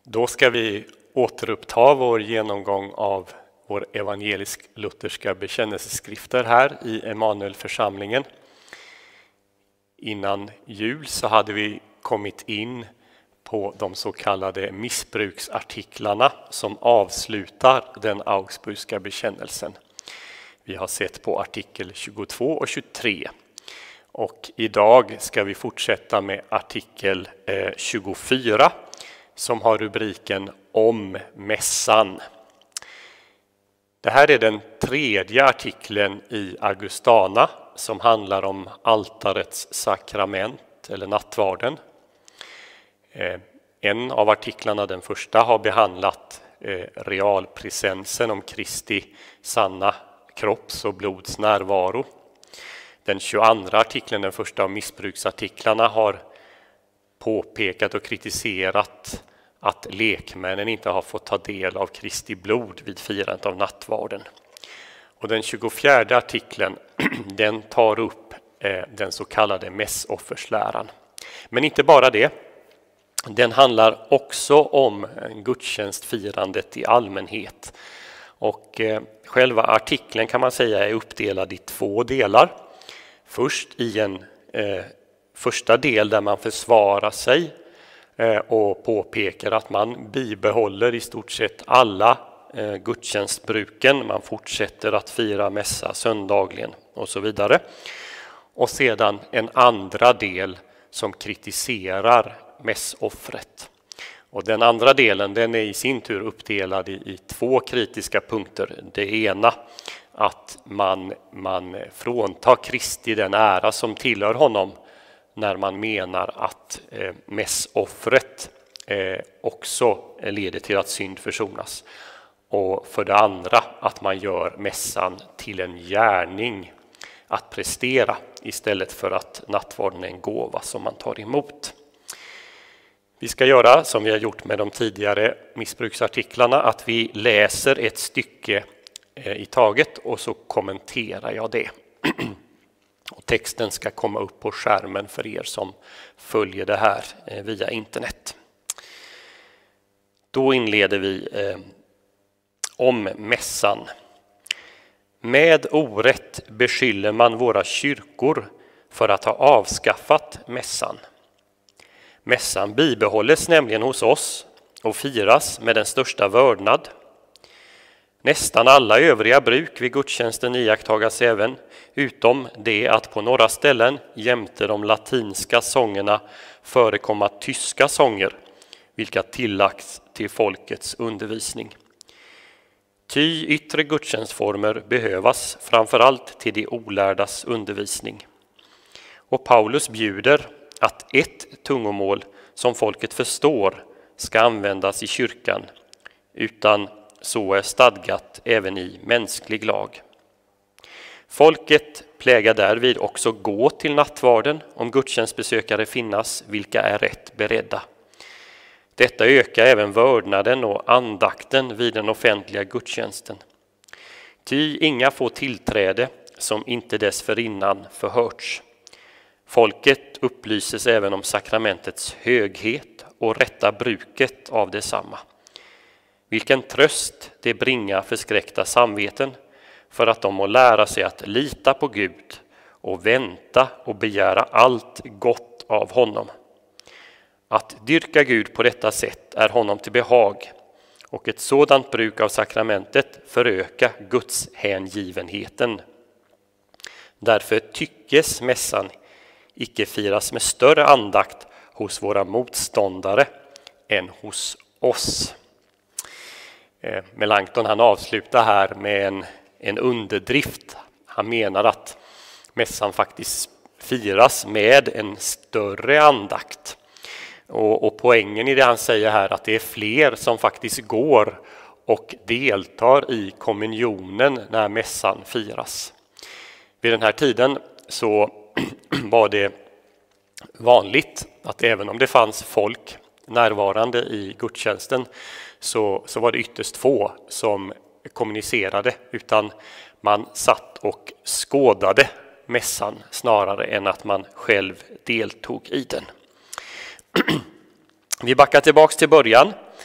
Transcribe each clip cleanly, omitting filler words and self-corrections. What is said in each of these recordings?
Då ska vi återuppta vår genomgång av vår evangelisk-lutherska bekännelseskrifter här i Emanuelförsamlingen. Innan jul så hade vi kommit in på de så kallade missbruksartiklarna som avslutar den augsburgska bekännelsen. Vi har sett på artikel 22 och 23. Och idag ska vi fortsätta med artikel 24 som har rubriken om mässan. Det här är den tredje artikeln i Augustana som handlar om altarets sakrament eller nattvarden. En av artiklarna, den första, har behandlat realpresensen om Kristi sanna kropps och blods närvaro. Den 22 artikeln, den första av missbruksartiklarna, har påpekat och kritiserat att lekmännen inte har fått ta del av Kristi blod vid firandet av nattvarden. Och den 24 artikeln den tar upp den så kallade mässoffersläran. Men inte bara det. Den handlar också om gudstjänstfirandet i allmänhet. Och själva artikeln kan man säga är uppdelad i två delar. Först i en första del där man försvarar sig och påpekar att man bibehåller i stort sett alla gudstjänstbruken. Man fortsätter att fira mässa söndagligen och så vidare. Och sedan en andra del som kritiserar mässoffret. Och den andra delen den är i sin tur uppdelad i två kritiska punkter. Det ena att man fråntar Kristi den ära som tillhör honom när man menar att mässoffret också leder till att synd försonas. Och för det andra att man gör mässan till en gärning att prestera istället för att nattvarden är en gåva som man tar emot. Vi ska göra som vi har gjort med de tidigare missbruksartiklarna, att vi läser ett stycke i taget och så kommenterar jag det. Och texten ska komma upp på skärmen för er som följer det här via internet. Då inleder vi om mässan. Med orätt beskyller man våra kyrkor för att ha avskaffat mässan. Mässan bibehålles nämligen hos oss och firas med den största vördnad. Nästan alla övriga bruk vid gudstjänsten iakttagas även, utom det att på några ställen jämte de latinska sångerna förekomma tyska sånger, vilka tillagts till folkets undervisning. Ty yttre gudstjänstformer behövas framförallt till de olärdas undervisning. Och Paulus bjuder att ett tungomål som folket förstår ska användas i kyrkan, utan så är stadgat även i mänsklig lag. Folket plägar därvid också gå till nattvarden om gudstjänstbesökare finnas, vilka är rätt beredda. Detta ökar även vördnaden och andakten vid den offentliga gudstjänsten. Ty inga får tillträde som inte dessförinnan förhörts. Folket upplyses även om sakramentets höghet och rätta bruket av detsamma. Vilken tröst det bringar förskräckta samveten för att de må lära sig att lita på Gud och vänta och begära allt gott av honom. Att dyrka Gud på detta sätt är honom till behag, och ett sådant bruk av sakramentet förökar Guds hängivenheten. Därför tyckes mässan icke firas med större andakt hos våra motståndare än hos oss. Melanchthon han avslutar här med en underdrift. Han menar att mässan faktiskt firas med en större andakt. Och poängen i det han säger här att det är fler som faktiskt går och deltar i kommunionen när mässan firas. Vid den här tiden så var det vanligt att även om det fanns folk närvarande i gudstjänsten så var det ytterst få som kommunicerade, utan man satt och skådade mässan snarare än att man själv deltog i den. Vi backar tillbaks till början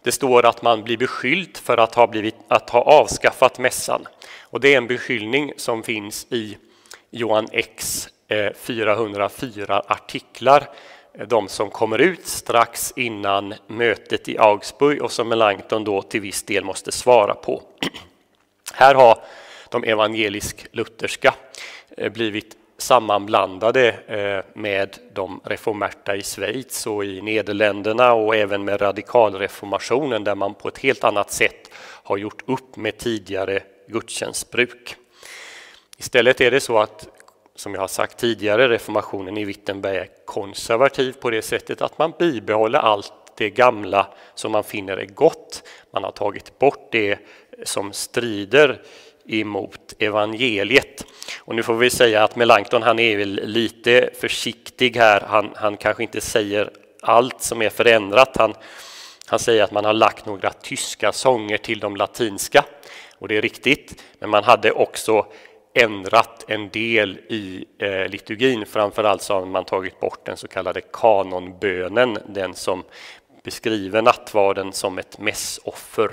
Det står att man blir beskylld för att ha avskaffat mässan. Och det är en beskyllning som finns i Johan X 404 artiklar. De som kommer ut strax innan mötet i Augsburg och som Melanchthon då till viss del måste svara på. Här har de evangelisk-lutherska blivit sammanblandade med de reformerta i Schweiz och i Nederländerna och även med radikalreformationen där man på ett helt annat sätt har gjort upp med tidigare gudstjänstbruk. Istället är det så att, som jag har sagt tidigare, reformationen i Wittenberg är konservativ på det sättet att man bibehåller allt det gamla som man finner är gott. Man har tagit bort det som strider emot evangeliet. Och nu får vi säga att Melanchthon, han är väl lite försiktig här. Han kanske inte säger allt som är förändrat. Han säger att man har lagt några tyska sånger till de latinska. Och det är riktigt. Men man hade också ändrat en del i liturgin. Framförallt så har man tagit bort den så kallade kanonbönen. Den som beskriver nattvarden som ett mässoffer.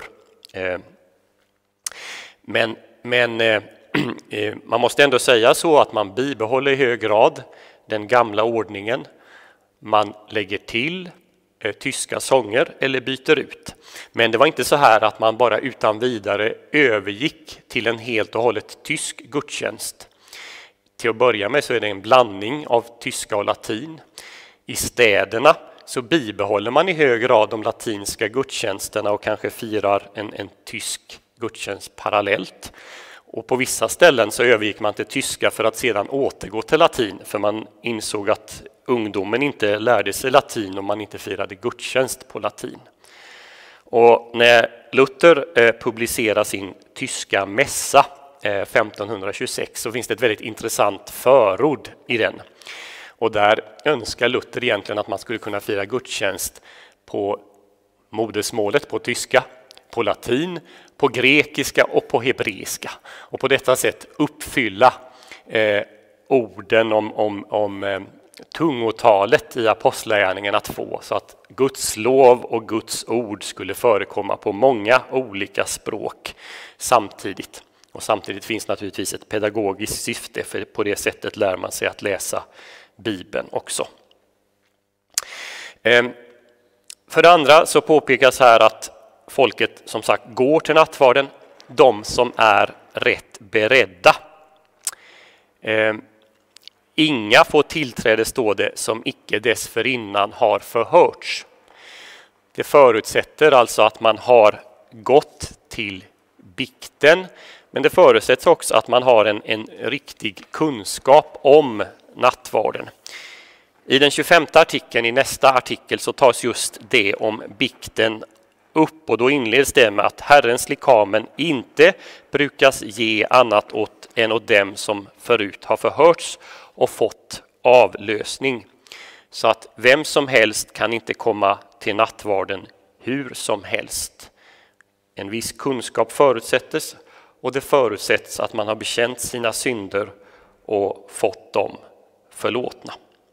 Men man måste ändå säga så att man bibehåller i hög grad den gamla ordningen. Man lägger till tyska sånger eller byter ut. Men det var inte så här att man bara utan vidare övergick till en helt och hållet tysk gudstjänst. Till att börja med så är det en blandning av tyska och latin. I städerna så bibehåller man i hög grad de latinska gudstjänsterna och kanske firar en tysk gudstjänst parallellt. Och på vissa ställen så övergick man till tyska för att sedan återgå till latin. För man insåg att ungdomen inte lärde sig latin om man inte firade gudstjänst på latin. Och när Luther publicerar sin tyska mässa 1526 så finns det ett väldigt intressant förord i den. Och där önskar Luther egentligen att man skulle kunna fira gudstjänst på modersmålet, på tyska, på latin, på grekiska och på hebreiska. Och på detta sätt uppfylla orden om tungotalet i apostlagärningarna 2 så att Guds lov och Guds ord skulle förekomma på många olika språk samtidigt. Och samtidigt finns naturligtvis ett pedagogiskt syfte, för på det sättet lär man sig att läsa Bibeln också. För det andra så påpekas här att folket som sagt går till nattvarden, de som är rätt beredda. Inga får tillträde, står det, som icke dessförinnan har förhörts. Det förutsätter alltså att man har gått till bikten, men det förutsätts också att man har en riktig kunskap om nattvarden. I den 25:e artikeln, i nästa artikel, så tas just det om bikten upp, och då inleds det med att Herrens likamen inte brukas ge annat än åt dem som förut har förhörts och fått avlösning. Så att vem som helst kan inte komma till nattvarden hur som helst. En viss kunskap förutsättes, och det förutsätts att man har bekänt sina synder och fått dem förlåtna.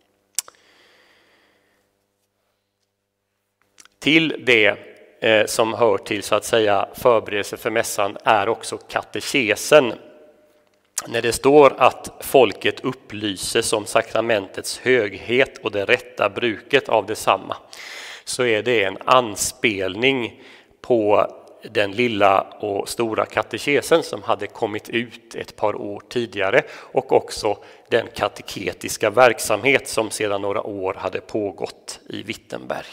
Till det som hör till så att säga förberedelse för mässan är också katekesen. När det står att folket upplyses om sakramentets höghet och det rätta bruket av detsamma, så är det en anspelning på den lilla och stora katekesen som hade kommit ut ett par år tidigare, och också den kateketiska verksamhet som sedan några år hade pågått i Wittenberg.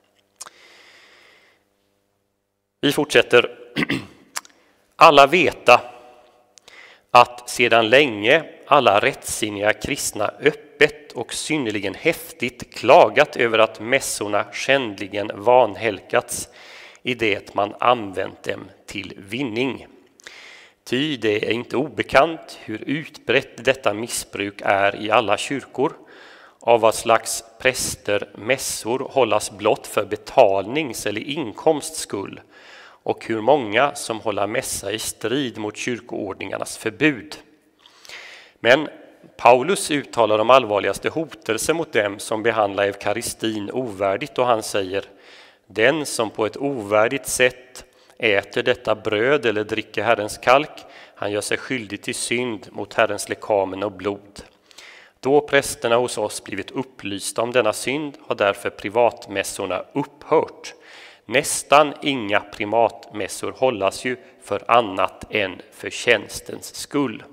Vi fortsätter. Alla veta att sedan länge alla rättsinniga kristna öppet och synnerligen häftigt klagat över att mässorna skändligen vanhelkats i det man använt dem till vinning. Ty det är inte obekant hur utbrett detta missbruk är i alla kyrkor, av vad slags präster mässor hållas blott för betalnings- eller inkomsts skull, och hur många som håller mässa i strid mot kyrkoordningarnas förbud. Men Paulus uttalar de allvarligaste hotelser mot dem som behandlar eukaristin ovärdigt, och han säger: Den som på ett ovärdigt sätt äter detta bröd eller dricker Herrens kalk, han gör sig skyldig till synd mot Herrens lekamen och blod. Då prästerna hos oss blivit upplysta om denna synd har därför privatmässorna upphört. Nästan inga privatmässor hållas ju för annat än för tjänstens skull.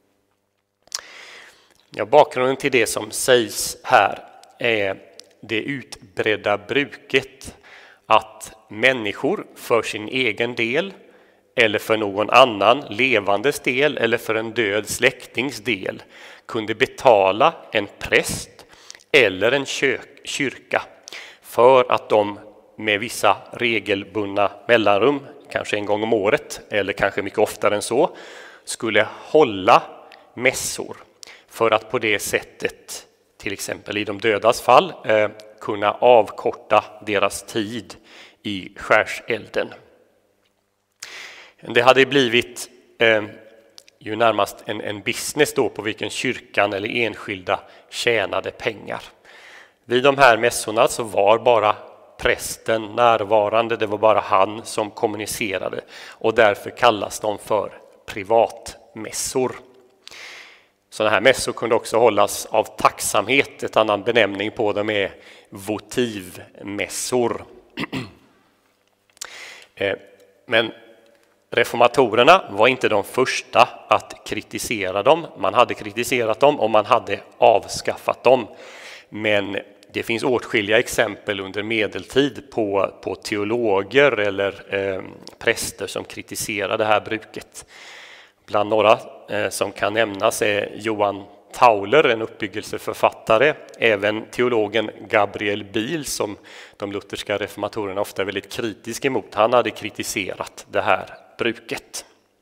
Ja, bakgrunden till det som sägs här är det utbredda bruket att människor för sin egen del eller för någon annan levandes del eller för en död släktings del kunde betala en präst eller en kyrka för att de med vissa regelbundna mellanrum, kanske en gång om året eller kanske mycket oftare än så, skulle hålla mässor för att på det sättet, till exempel i de dödas fall, kunna avkorta deras tid i skärselden. Det hade blivit ju närmast en business då på vilken kyrkan eller enskilda tjänade pengar. Vid de här mässorna så var bara prästen närvarande, det var bara han som kommunicerade och därför kallas de för privatmässor. Sådana här mässor kunde också hållas av tacksamhet, ett annan benämning på dem är votivmässor. Men reformatorerna var inte de första att kritisera dem. Man hade kritiserat dem och man hade avskaffat dem. Men det finns åtskilliga exempel under medeltid på teologer eller präster som kritiserar det här bruket. Bland några som kan nämnas är Johan Tauler, en uppbyggelseförfattare, även teologen Gabriel Biel som de lutherska reformatorerna ofta är väldigt kritiska emot. Han hade kritiserat det här bruket.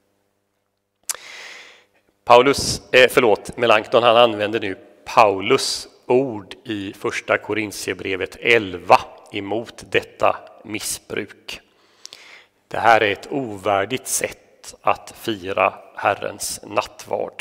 Melanchthon han använder nu Paulus ord i första Korintierbrevet 11 emot detta missbruk. Det här är ett ovärdigt sätt att fira Herrens nattvard.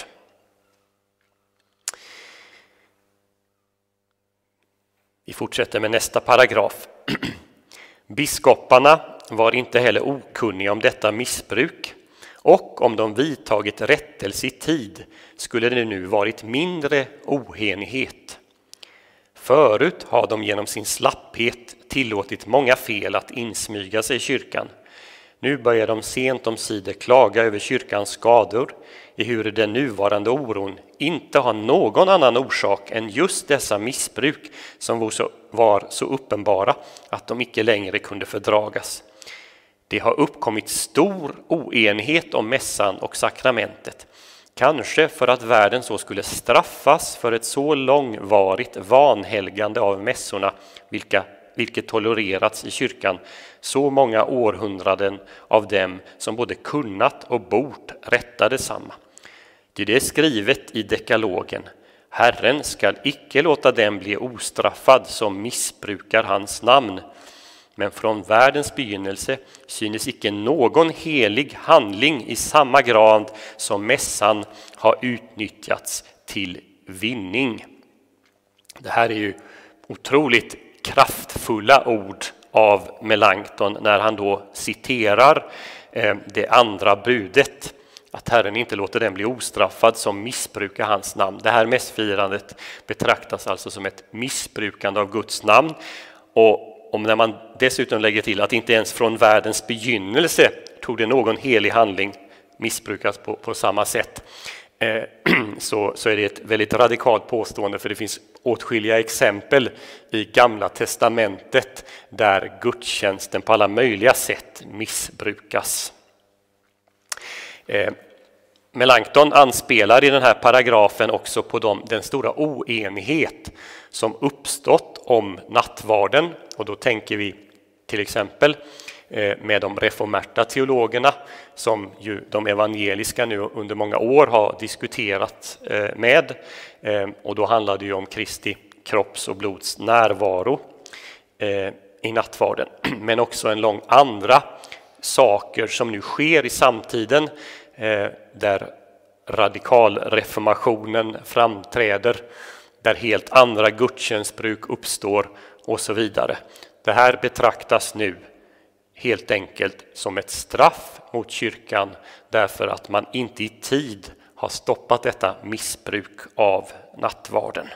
Vi fortsätter med nästa paragraf. Biskoparna var inte heller okunniga om detta missbruk, och om de vidtagit rättelse i tid skulle det nu varit mindre oenighet. Förut har de genom sin slapphet tillåtit många fel att insmyga sig i kyrkan. Nu börjar de sent om sider klaga över kyrkans skador, i hur den nuvarande oron inte har någon annan orsak än just dessa missbruk som var så uppenbara att de icke längre kunde fördragas. Det har uppkommit stor oenighet om mässan och sakramentet, kanske för att världen så skulle straffas för ett så långvarigt vanhelgande av mässorna, vilket tolererats i kyrkan så många århundraden av dem som både kunnat och bort rätta detsamma. Det är skrivet i dekalogen: Herren skall icke låta dem bli ostraffad som missbrukar hans namn. Men från världens begynnelse synes icke någon helig handling i samma grad som mässan har utnyttjats till vinning. Det här är ju otroligt kraftfulla ord av Melanchthon när han då citerar det andra budet, att Herren inte låter den bli ostraffad som missbrukar hans namn. Det här mässfirandet betraktas alltså som ett missbrukande av Guds namn, och när man dessutom lägger till att inte ens från världens begynnelse tog det någon helig handling missbrukas på samma sätt, så är det ett väldigt radikalt påstående, för det finns åtskilliga exempel i Gamla testamentet där gudstjänsten på alla möjliga sätt missbrukas. Melanchthon anspelar i den här paragrafen också på den stora oenighet som uppstått om nattvarden, och då tänker vi till exempel med de reformerta teologerna som ju de evangeliska nu under många år har diskuterat med, och då handlar det ju om Kristi kropps och blods närvaro i nattvarden, men också en lång andra saker som nu sker i samtiden där radikalreformationen framträder, där helt andra gudstjänstbruk uppstår och så vidare. det här betraktas nu helt enkelt som ett straff mot kyrkan därför att man inte i tid har stoppat detta missbruk av nattvarden.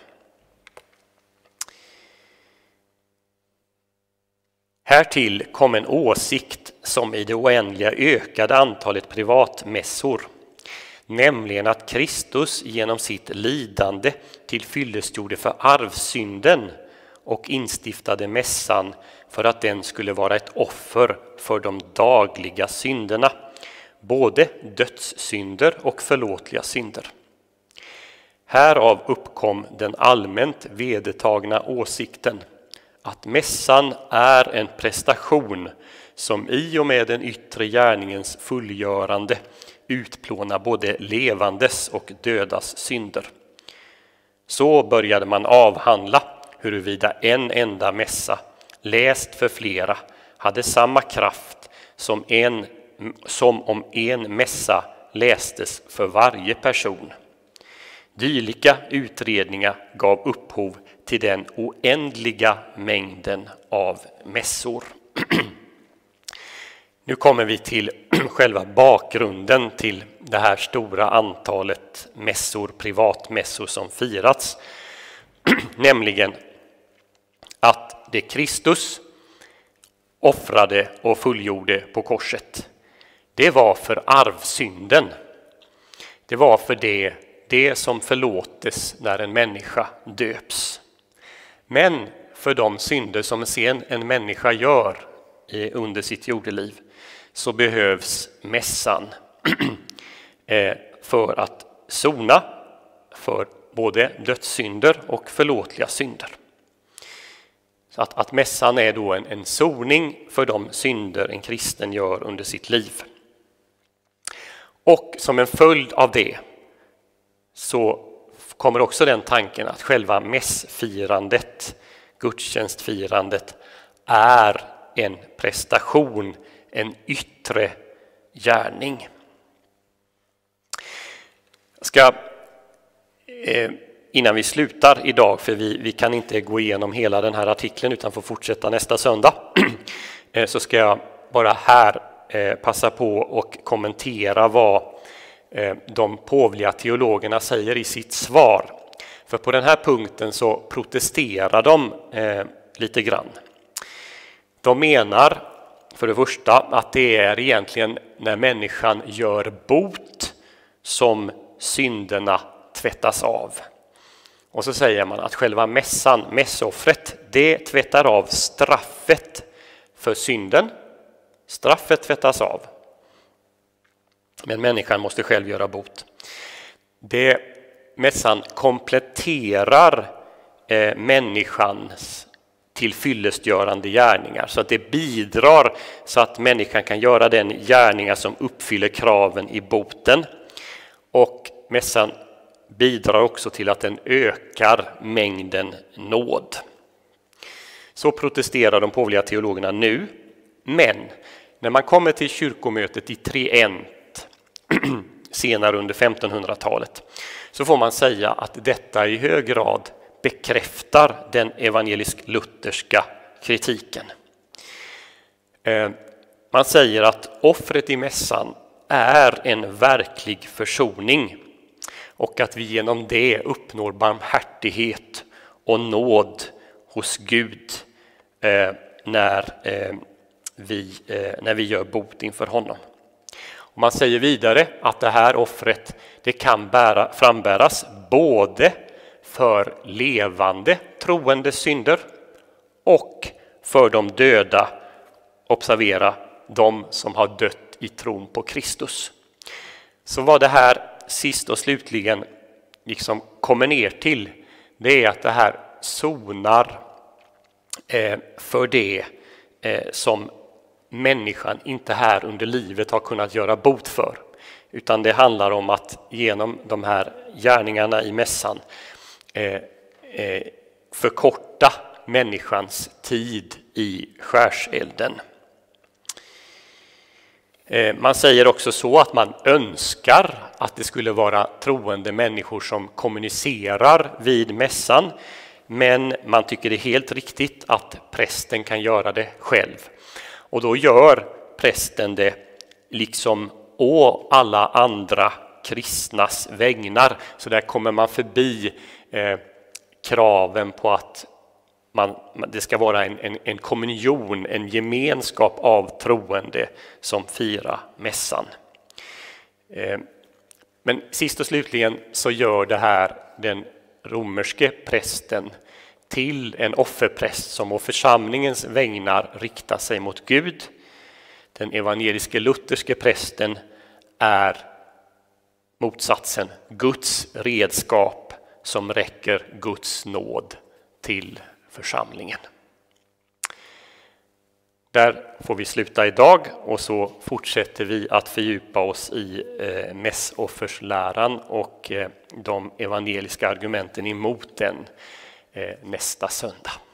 Härtill kom en åsikt som i det oändliga ökade antalet privatmässor, nämligen att Kristus genom sitt lidande tillfyllestgjorde för arvsynden och instiftade mässan för att den skulle vara ett offer för de dagliga synderna, både dödssynder och förlåtliga synder. Härav uppkom den allmänt vedertagna åsikten att mässan är en prestation som i och med den yttre gärningens fullgörande utplånar både levandes och dödas synder. Så började man avhandla huruvida en enda mässa, läst för flera, hade samma kraft som om en mässa lästes för varje person. Dylika utredningar gav upphov till den oändliga mängden av mässor. Nu kommer vi till själva bakgrunden till det här stora antalet mässor, privatmässor som firats. Nämligen att det Kristus offrade och fullgjorde på korset, det var för arvsynden. Det var för det som förlåtes när en människa döps. Men för de synder som sen en människa gör under sitt jordeliv så behövs mässan för att sona för både dödssynder och förlåtliga synder. Så att mässan är då en soning för de synder en kristen gör under sitt liv. Och som en följd av det så kommer också den tanken att själva mässfirandet, gudstjänstfirandet, är en prestation, en yttre gärning. Jag ska innan vi slutar idag, för vi kan inte gå igenom hela den här artikeln utan får fortsätta nästa söndag, så ska jag bara här passa på och kommentera vad de påvliga teologerna säger i sitt svar. För på den här punkten så protesterar de lite grann. De menar för det första att det är egentligen när människan gör bot som synderna tvättas av. Och så säger man att själva mässan, mässoffret, det tvättar av straffet för synden. Straffet tvättas av. Men människan måste själv göra bot. Mässan kompletterar människans tillfyllestgörande gärningar, så att det bidrar så att människan kan göra den gärningar som uppfyller kraven i boten. Och mässan bidrar också till att den ökar mängden nåd. Så protesterar de påvliga teologerna nu. Men när man kommer till kyrkomötet i Trient senare under 1500-talet så får man säga att detta i hög grad bekräftar den evangelisk-lutherska kritiken. Man säger att offret i mässan är en verklig försoning och att vi genom det uppnår barmhärtighet och nåd hos Gud när vi gör bot inför honom. Och man säger vidare att det här offret, det kan frambäras både för levande troende synder och för de döda, observera, de som har dött i tron på Kristus. Så vad det här sist och slutligen liksom kommer ner till, det är att det här sonar för det som människan inte här under livet har kunnat göra bot för. Utan det handlar om att genom de här gärningarna i mässan förkorta människans tid i skärselden. Man säger också så att man önskar att det skulle vara troende människor som kommunicerar vid mässan. men man tycker det är helt riktigt att prästen kan göra det själv. Och då gör prästen det liksom å alla andra kristnas vägnar. Så där kommer man förbi kraven på att det ska vara en kommunion, en gemenskap av troende som firar mässan. Men sist och slutligen så gör det här den romerske prästen till en offerpräst som å församlingens vägnar riktar sig mot Gud. Den evangeliske lutherske prästen är motsatsen, Guds redskap som räcker Guds nåd till församlingen. Där får vi sluta idag och så fortsätter vi att fördjupa oss i mässoffersläran och de evangeliska argumenten emot den nästa söndag.